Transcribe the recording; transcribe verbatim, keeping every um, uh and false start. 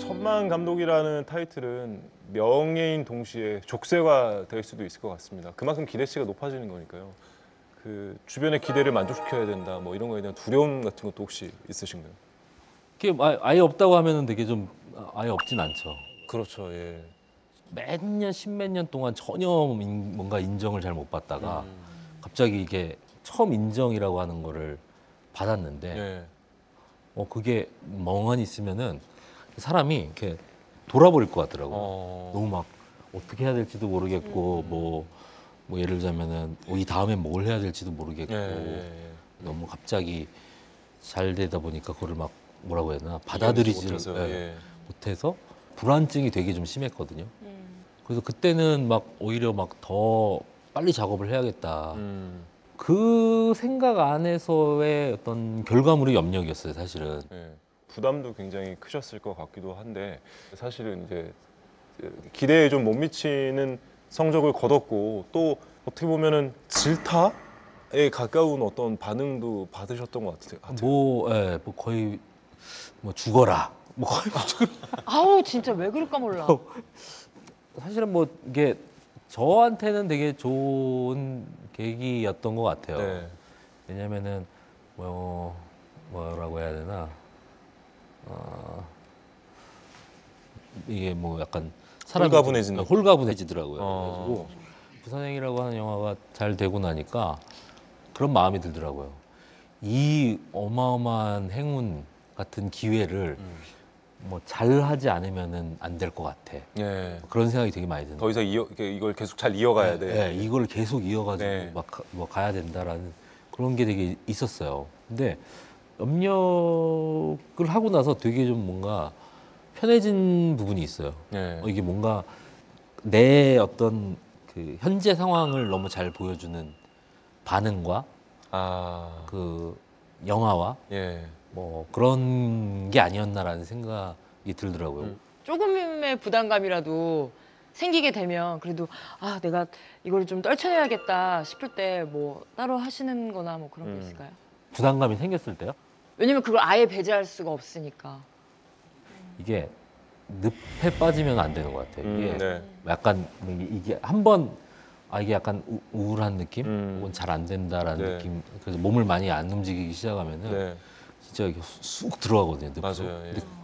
천만 감독이라는 타이틀은 명예인 동시에 족쇄가 될 수도 있을 것 같습니다. 그만큼 기대치가 높아지는 거니까요. 그 주변의 기대를 만족시켜야 된다, 뭐 이런 거에 대한 두려움 같은 것도 혹시 있으신가요? 그게 아예 없다고 하면은 되게 좀 아예 없진 않죠. 그렇죠, 예. 몇 년, 십몇 년 동안 전혀 뭔가 인정을 잘 못 받다가 음. 갑자기 이게 처음 인정이라고 하는 거를 받았는데 예. 어 그게 멍하니 있으면은 사람이 이렇게 돌아버릴 것 같더라고요. 어. 너무 막 어떻게 해야 될지도 모르겠고 음. 뭐, 뭐 예를 들자면은 어, 이 다음에 뭘 해야 될지도 모르겠고 예, 예, 예. 너무 갑자기 잘 되다 보니까 그거를 막 뭐라고 해야 되나 받아들이지 못해서, 예, 예. 못해서 불안증이 되게 좀 심했거든요. 음. 그래서 그때는 막 오히려 막 더 빨리 작업을 해야겠다. 음. 그 생각 안에서의 어떤 결과물이 염력이었어요, 사실은. 예. 부담도 굉장히 크셨을 것 같기도 한데 사실은 이제 기대에 좀 못 미치는 성적을 거뒀고 또 어떻게 보면은 질타에 가까운 어떤 반응도 받으셨던 것 같아요. 뭐, 예, 뭐 거의 뭐 죽어라. 뭐 거의 뭐 죽어라. 아우 진짜 왜 그럴까 몰라. 사실은 뭐 이게 저한테는 되게 좋은 계기였던 것 같아요. 네. 왜냐면은 뭐 뭐라고 해야 되나 어, 이게 뭐 약간 사람이 홀가분해진 좀- 느낌. 홀가분해지더라고요. 어. 그래가지고 부산행이라고 하는 영화가 잘 되고 나니까 그런 마음이 들더라고요. 이 어마어마한 행운 같은 기회를 음. 뭐 잘하지 않으면은 안 될 것 같아. 예. 그런 생각이 되게 많이 드는. 더 이상 이어, 이걸 계속 잘 이어가야 돼. 네, 이걸 계속 이어가지고 네. 막 뭐 가야 된다라는 그런 게 되게 있었어요. 근데 염력을 하고 나서 되게 좀 뭔가 편해진 부분이 있어요. 예. 어, 이게 뭔가 내 어떤 그 현재 상황을 너무 잘 보여주는 반응과 아. 그 영화와 예. 뭐 그런 게 아니었나라는 생각이 들더라고요. 음. 조금의 부담감이라도 생기게 되면 그래도 아 내가 이걸 좀 떨쳐내야겠다 싶을 때 뭐 따로 하시는 거나 뭐 그런 게 음. 있을까요? 부담감이 생겼을 때요? 왜냐면 그걸 아예 배제할 수가 없으니까. 이게 늪에 빠지면 안 되는 것 같아요. 이게 음, 네. 약간 이게 한 번 아 이게 약간 우, 우울한 느낌, 음. 혹은 잘 안 된다라는 네. 느낌. 그래서 몸을 많이 안 움직이기 시작하면은 네. 진짜 이렇게 쑥 들어가거든요. 늪으로. 맞아요. 예. 근데